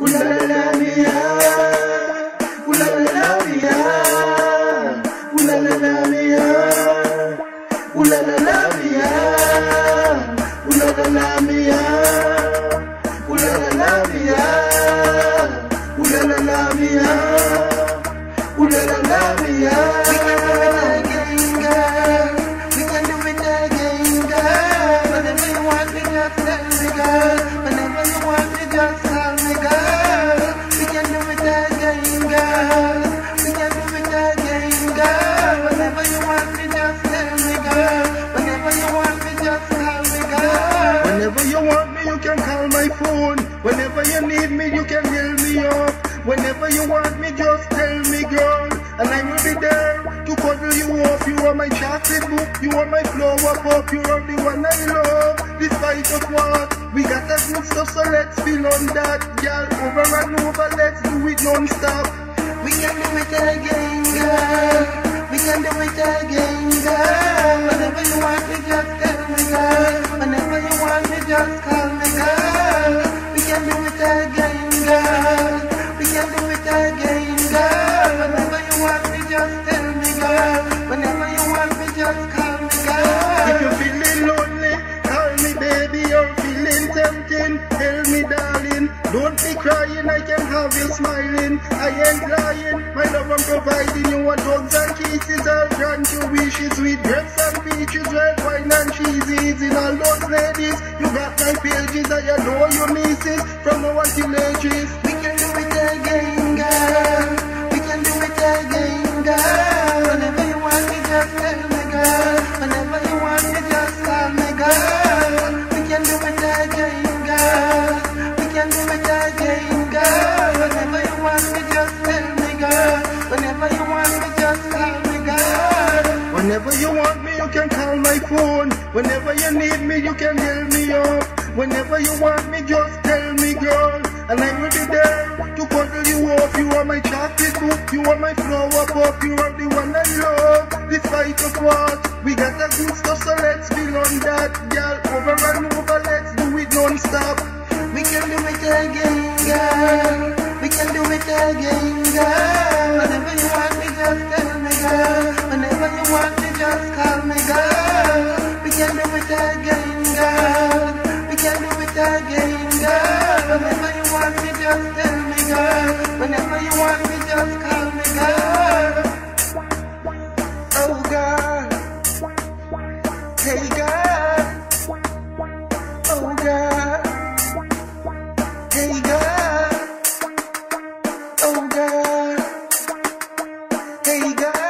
ooh la la la me ah, ooh la la la me ah, ooh la la la me ah, ooh la la la me ah, ooh la la la me ah, ooh la la la me ah, ooh la la la me ah, ooh la la la me ah. We can do it again, girl. Whenever you want me, just tell me, girl. Whenever you want me, just tell me, girl. We can do it again, girl. We can do it again, girl. Whenever you want me, just tell me, girl. Whenever you want me, just tell me, girl. Whenever you want me, you can call my phone. Whenever you need me, you can yell me up. Whenever you want me, just tell me, girl. And I will be there to cuddle you up. You are my chocolate book, you are my flower pop. You are the one I love, despite of what. We got that good stuff, so let's feel on that. Girl, over and over, let's do it non-stop. We can do it again, girl. We can do it again, girl. Whenever you want me, just tell me, girl. Whenever you want me, just call me, girl. We can do it again, girl. We can do it again, girl. Whenever you want me, just tell me, girl. Whenever you want me, just call me, girl. If you're feeling lonely, call me, baby. You're feeling tempting, tell me, darling. Don't be crying, I can have you smiling. I ain't lying, my love I'm providing you a drugs and kisses. I'll grant you wishes, sweet grapes and peaches, red wine and cheeses. In all those ladies, you got my pages. I adore your nieces, from now until ages. We can do it again, girl. We can do it again, girl. Whenever you want me, just tell me, girl. Whenever you want me, just call me, girl. We can do it again, girl. We can do it again, girl. Whenever you want me, just tell me, girl. Whenever you want me, just call me, girl. Whenever you want me, you can call my phone. Whenever you need me, you can yell me up. Whenever you want me, just tell me, girl. And I will be there to cuddle you up. You are my chocolate book, you are my flower pop. You are the one I love, despite of what. We got that good stuff, so let's feel on that. Girl, over and over, let's do it non-stop. We can do it again, girl. We can do it again, girl. Whenever you want me, just tell me, girl. Whenever you want me, just call me, girl. We can do it again, girl. We can do it again, girl. Whenever you want me, just tell me, girl. Whenever you want me, just call me, girl. Oh, girl. Hey, girl. Oh, girl. Hey, girl. Oh, girl. Hey, girl.